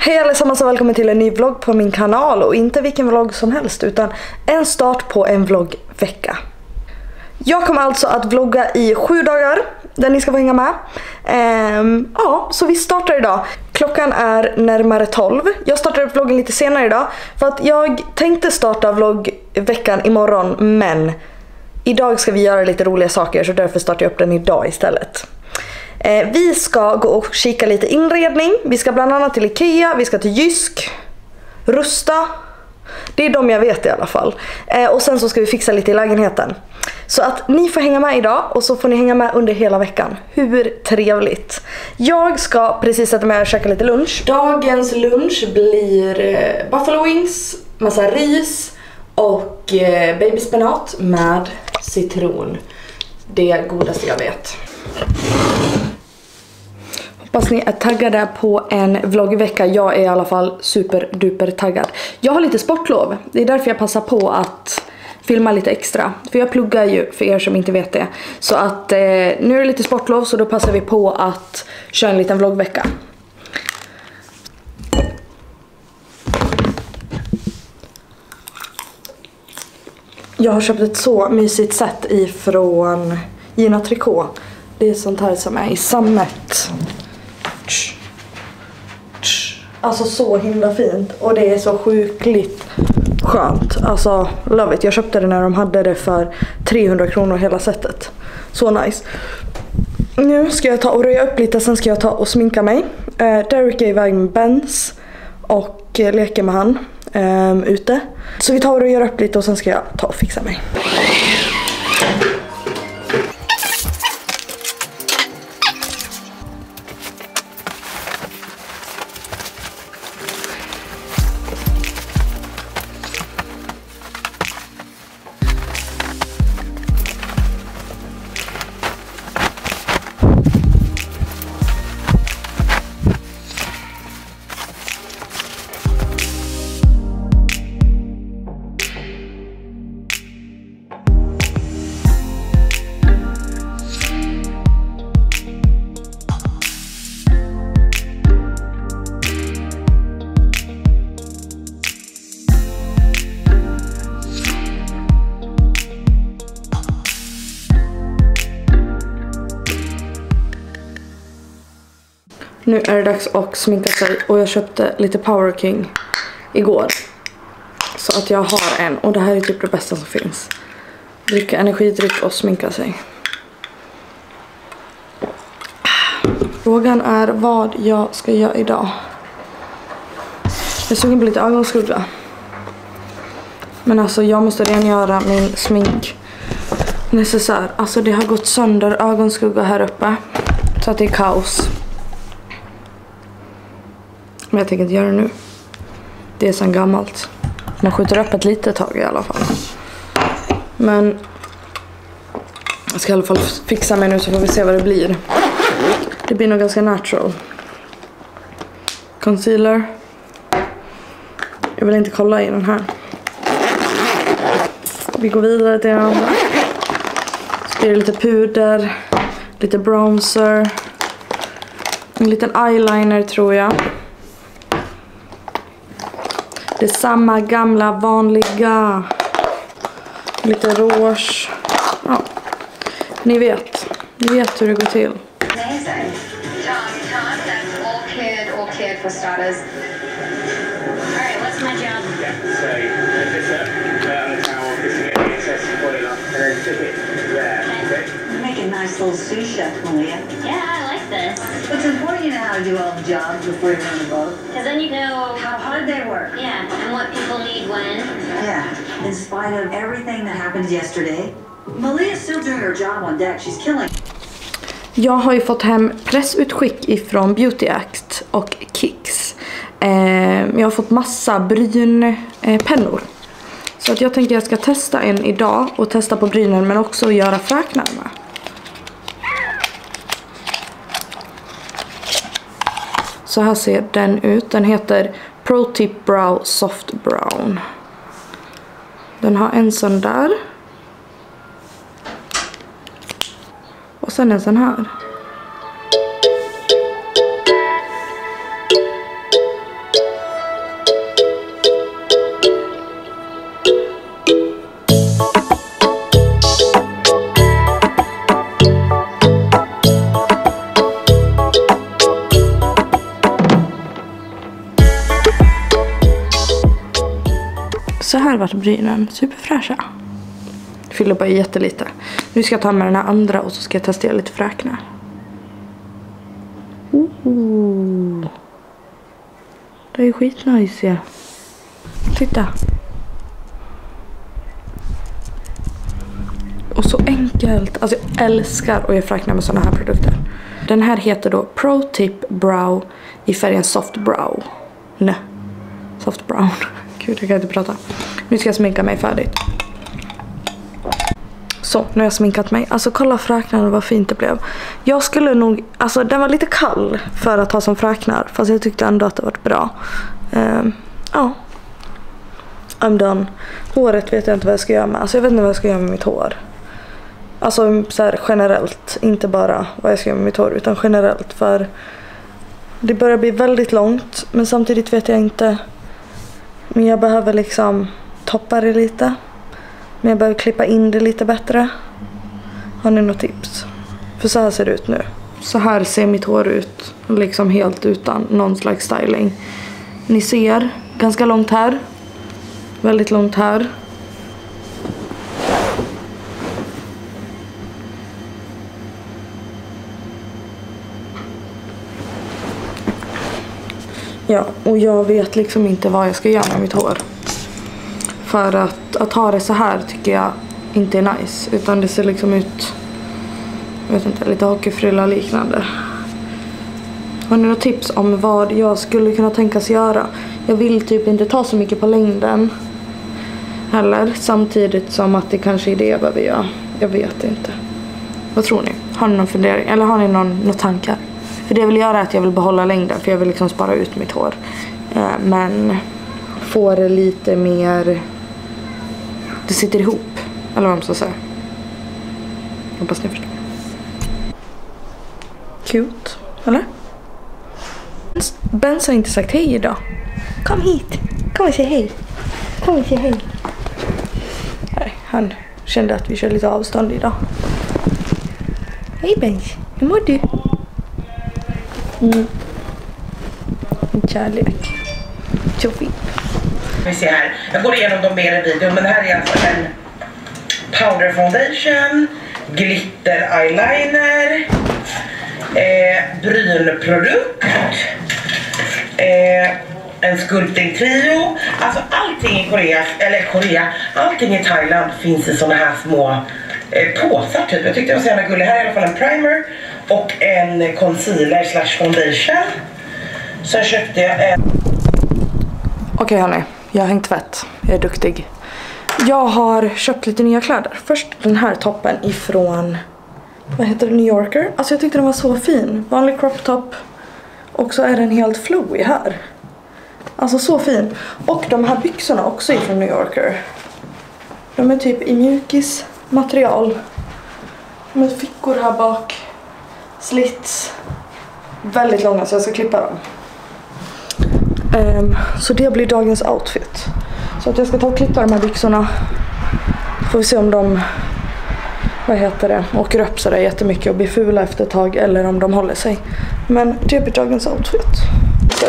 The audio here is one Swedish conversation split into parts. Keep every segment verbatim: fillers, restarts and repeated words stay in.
Hej allesammans och välkommen till en ny vlogg på min kanal. Och inte vilken vlogg som helst utan en start på en vloggvecka. Jag kommer alltså att vlogga i sju dagar där ni ska få hänga med. Ehm, ja, så vi startar idag. Klockan är närmare tolv. Jag startar upp vloggen lite senare idag för att jag tänkte starta vloggveckan imorgon, men idag ska vi göra lite roliga saker så därför startar jag upp den idag istället. Eh, vi ska gå och kika lite inredning. Vi ska bland annat till Ikea, vi ska till Jysk, Rusta. Det är de jag vet i alla fall. Eh, och sen så ska vi fixa lite i lägenheten. Så att ni får hänga med idag och så får ni hänga med under hela veckan. Hur trevligt. Jag ska precis sätta mig och käka lite lunch. Dagens lunch blir eh, buffalo wings, massa ris och eh, babyspenat med citron. Det godaste jag vet. Hoppas ni är taggade på en vloggvecka. Jag är i alla fall super duper taggad. Jag har lite sportlov. Det är därför jag passar på att filma lite extra. För jag pluggar ju, för er som inte vet det. Så att eh, nu är det lite sportlov, så då passar vi på att köra en liten vloggvecka. Jag har köpt ett så mysigt set ifrån Gina Tricot. Det är sånt här som är i sammet. Alltså så himla fint. Och det är så sjukligt skönt. Alltså love it. Jag köpte det när de hade det för trehundra kronor hela setet. Så nice. Nu ska jag ta och röja upp lite. Sen ska jag ta och sminka mig. uh, Derek är iväg med Benz och uh, leker med han um, ute. Så vi tar och röjer upp lite och sen ska jag ta och fixa mig. Nu är det dags att sminka sig och jag köpte lite Power King igår. Så att jag har en, och det här är typ det bästa som finns. Dricka energidryck och sminka sig. Frågan är vad jag ska göra idag. Jag suger på lite ögonskugga. Men alltså jag måste rengöra min smink necessär. Alltså det har gått sönder ögonskugga här uppe. Så att det är kaos. Men jag tänker inte göra det nu. Det är så gammalt. Man skjuter upp ett litet tag i alla fall. Men jag ska i alla fall fixa mig nu så får vi se vad det blir. Det blir nog ganska natural. Concealer. Jag vill inte kolla i den här. Vi går vidare till den andra. Så blir det lite puder. Lite bronzer. En liten eyeliner tror jag. Det är samma gamla vanliga. Lite rouge. Ja. Ni vet. Ni vet hur det går till. Amazing. Tom, Tom, that's all kid, all kid for starters. All right, what's my job? Yeah, so just uh, lay on the towel, kissing it, access the boiler, and then tip it there. Okay? You make a nice little sous chef, Malia. Yeah, I like this. It's important you know how to do all the jobs before you're on the boat. Because then you know How hard they work. yeah, and what people need when. Yeah. In spite of everything that happened yesterday, Malia's still doing her job on deck. She's killing. Jag har ju fått hem pressutskick ifrån Beauty Act och Kicks. Eh, jag har fått massa brynpennor. Så att jag tänker att jag ska testa en idag och testa på brynen, men också göra fräknar med. Så här ser den ut. Den heter Pro Tip Brow Soft Brown. Den har en sån där. Och sen en sån här. Så här vart brynen superfräscha. Fyller bara jättelite. Nu ska jag ta med den här andra och så ska jag testera lite fräknar. Ooh. Det är skitnice. Ja. Titta. Och så enkelt. Alltså jag älskar att göra fräknar med såna här produkter. Den här heter då Pro Tip Brow i färgen Soft Brow. Nej. Soft Brown. Gud, jag kan inte prata. Nu ska jag sminka mig färdigt. Så, nu har jag sminkat mig. Alltså kolla fräknarna, vad fint det blev. Jag skulle nog, alltså den var lite kall för att ha som fräknar. Fast jag tyckte ändå att det var bra. Um, ja. I'm done. Håret vet jag inte vad jag ska göra med. Alltså jag vet inte vad jag ska göra med mitt hår. Alltså så här generellt. Inte bara vad jag ska göra med mitt hår, utan generellt. För det börjar bli väldigt långt. Men samtidigt vet jag inte. Men jag behöver liksom toppa det lite. Men jag behöver klippa in det lite bättre. Har ni något tips? För så här ser det ut nu. Så här ser mitt hår ut. Liksom helt utan någon slags styling. Ni ser, ganska långt här. Väldigt långt här. Ja, och jag vet liksom inte vad jag ska göra med mitt hår. För att, att ha det så här tycker jag inte är nice. Utan det ser liksom ut, jag vet inte, lite hockeyfrilla liknande. Har ni några tips om vad jag skulle kunna tänkas göra? Jag vill typ inte ta så mycket på längden heller. Samtidigt som att det kanske är det jag behöver göra. Jag vet inte. Vad tror ni? Har ni någon fundering? Eller har ni någon, någon tankar? För det jag vill göra är att jag vill behålla längden. För jag vill liksom spara ut mitt hår. Eh, men få det lite mer... Det sitter ihop. Eller vad man ska säga. Hoppas ni förstår. Cute. Eller? Benz har inte sagt hej idag. Kom hit. Kom och säg hej. Kom och säg hej. Nej, han kände att vi kör lite avstånd idag. Hej Benz. Hur mår du? Mm. Kärlek. Så fint. Vi ser här. Jag går igenom dem mer i videon, men det här är alltså en powder foundation, glitter eyeliner, eh, brynprodukt, eh, en sculpting trio. Alltså allting i Korea, eller Korea, allting i Thailand finns i såna här små eh, påsar typ. Jag tyckte det var så jävla gulligt. Här är i alla fall en primer och en concealer slash foundation. Sen köpte jag en... Okej okay, hörni, jag har hängt tvätt. Jag är duktig. Jag har köpt lite nya kläder. Först den här toppen ifrån, vad heter det, New Yorker. Alltså jag tyckte den var så fin. Vanlig crop top. Och så är den helt flowy här. Alltså så fin. Och de här byxorna också ifrån New Yorker. De är typ i mjukis material. Med fickor här bak. Slits. Väldigt långa så jag ska klippa dem. Um, så det blir dagens outfit. Så att jag ska ta och klippa de här byxorna. Får vi se om de, vad heter det, åker upp så där jättemycket och blir fula efter ett tag. Eller om de håller sig. Men det blir dagens outfit. Så.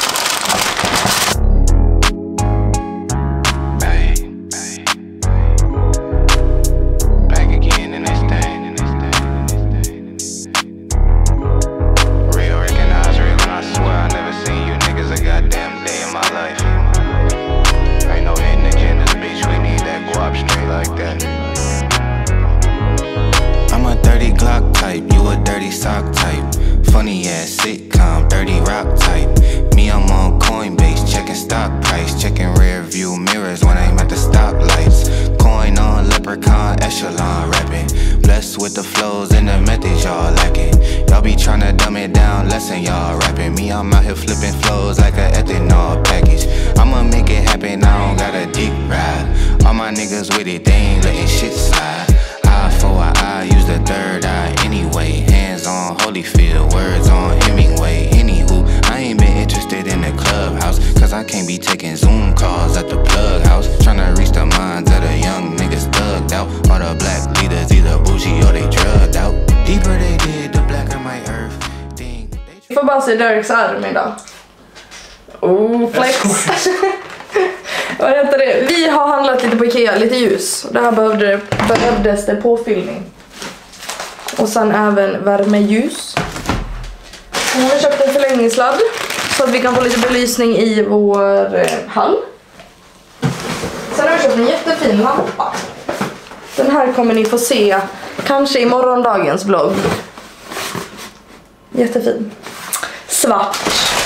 Får bara se Dereks arm idag. Oh, flex. Vad heter det? Vi har handlat lite på Ikea, lite ljus. Det här behövde, behövdes det påfyllning. Och sen även värmeljus. Nu har vi köpt en förlängningssladd så att vi kan få lite belysning i vår eh, hall. Sen har vi köpt en jättefin lampa. Den här kommer ni få se kanske i morgondagens vlogg. Jättefin. Svart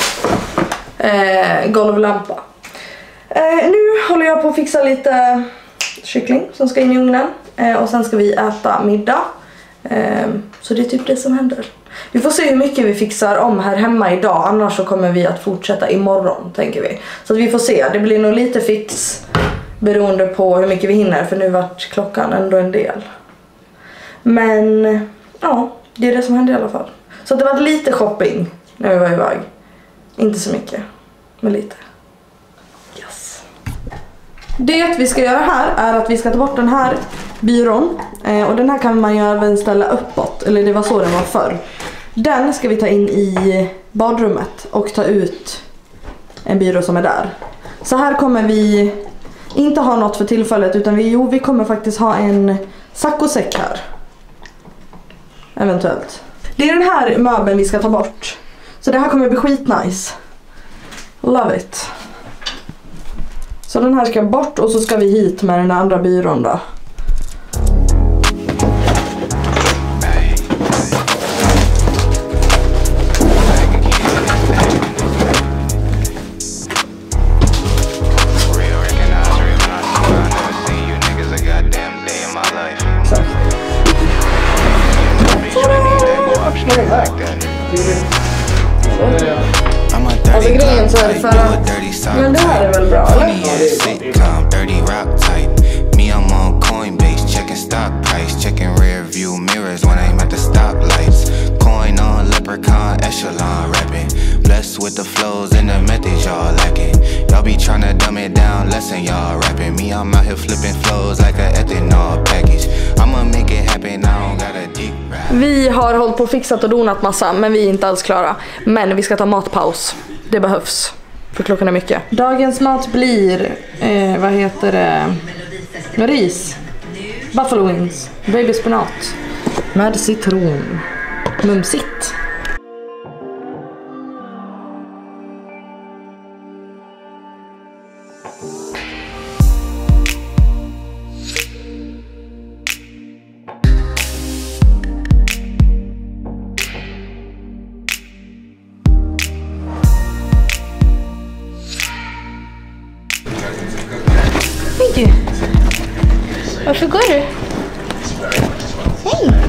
eh, golvlampa. Eh, nu håller jag på att fixa lite kyckling som ska in i ugnen. Eh, och sen ska vi äta middag. Eh, så det är typ det som händer. Vi får se hur mycket vi fixar om här hemma idag. Annars så kommer vi att fortsätta imorgon, tänker vi. Så att vi får se. Det blir nog lite fix beroende på hur mycket vi hinner. För nu vart klockan ändå en del. Men ja, det är det som händer i alla fall. Så att det var lite shopping när vi var iväg. Inte så mycket, men lite. Yes. Det vi ska göra här är att vi ska ta bort den här byrån. Eh, och den här kan man ju även ställa uppåt. Eller det var så den var förr. Den ska vi ta in i badrummet och ta ut en byrå som är där. Så här kommer vi inte ha något för tillfället, utan vi, jo, vi kommer faktiskt ha en saccosäck här. Eventuellt. Det är den här möbeln vi ska ta bort. Så det här kommer bli skitnice. Love it. Så den här ska bort och så ska vi hit med den andra byrån då. Alltså grejen så är det för att... Men det här är väl bra, eller? With the flows and the methods y'all lacking. Y'all be trying to dumb it down, lesson y'all rapping. Me, I'm out here flipping flows like a ethanol package. I'ma make it happen, I don't got a deep rap. Vi har hållit på och fixat och donat massa, men vi är inte alls klara. Men vi ska ta matpaus. Det behövs. För klockan är mycket. Dagens mat blir, eh, vad heter det? Ris. Buffalo wings. Baby spenat. Med citron. Mumsigt. Hej! Varför går du? Hej!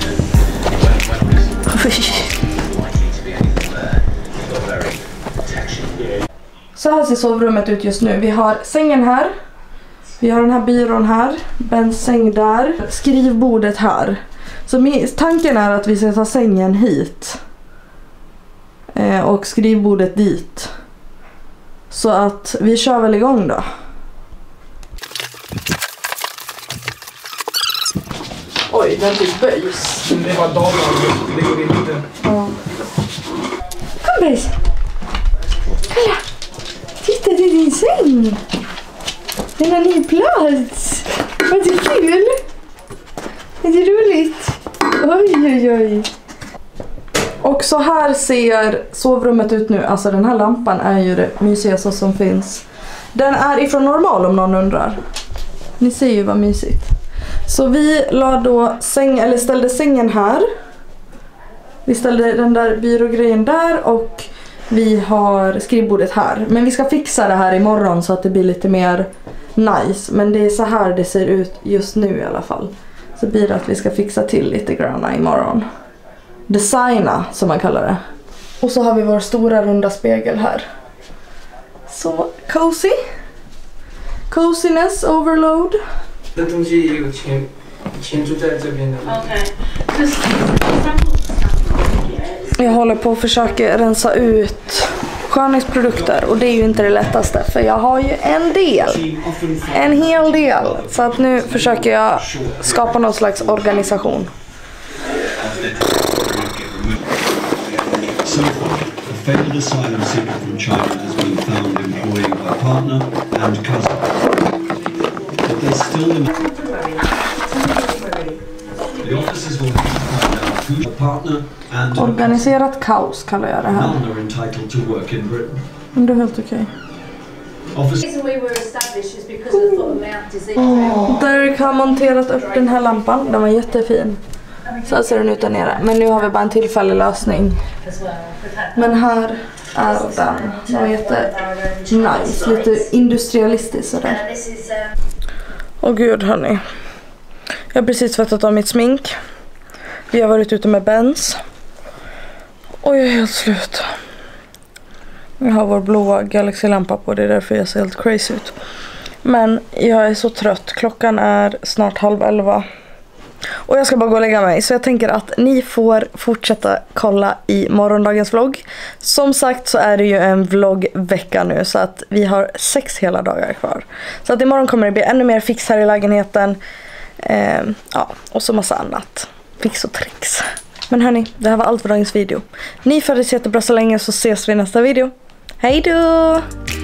Så här ser sovrummet ut just nu. Vi har sängen här. Vi har den här byrån här. Bens säng där. Skrivbordet här. Så tanken är att vi ska ta sängen hit. Och skrivbordet dit. Så att vi kör väl igång då. Oj, den typ böjs. Det var dagen, det går inte. Ja. Kom böjs. Kolla. Titta, det är din säng. Den har ny plats. Vad är kul. Är det roligt? Oj, oj, oj. Och så här ser sovrummet ut nu. Alltså den här lampan är ju det mysigaste som finns. Den är ifrån Normal om någon undrar. Ni ser ju vad mysigt. Så vi la då säng, eller ställde sängen här. Vi ställde den där byrågrejen där och vi har skrivbordet här. Men vi ska fixa det här imorgon så att det blir lite mer nice. Men det är så här det ser ut just nu i alla fall. Så blir det att vi ska fixa till lite granna imorgon. Designa som man kallar det. Och så har vi vår stora runda spegel här. Så cozy. Coziness overload. Jag håller på att försöka rensa ut skönhetsprodukter och det är ju inte det lättaste för jag har ju en del. En hel del. Så att nu försöker jag skapa någon slags organisation. So far, a failed asylum seeker from China has been found employing a partner and cousin. But there's still the... The officers will have to find out who a partner and Organiserat kaos kallar jag det här. none are entitled to work in Britain. Men det är helt okej. Officers... Oh, Derek har monterat upp den här lampan. Den var jättefin. Så här ser den ut där nere. Men nu har vi bara en tillfällig lösning. Men här är den. Den var jätte nice. Lite industrialistisk sådär. Åh gud hörni. Jag har precis tvättat av mitt smink. Vi har varit ute med Benz. Och jag är helt slut. Jag har vår blåa Galaxy-lampa på. Det är därför jag ser helt crazy ut. Men jag är så trött. Klockan är snart halv elva. Och jag ska bara gå och lägga mig. Så jag tänker att ni får fortsätta kolla i morgondagens vlogg. Som sagt så är det ju en vloggvecka nu. Så att vi har sex hela dagar kvar. Så att imorgon kommer det bli ännu mer fix här i lägenheten. Eh, ja, och så massa annat. Fix och tricks. Men hörni, det här var allt för dagens video. Ni får det jättebra så länge, så ses vi i nästa video. Hej då!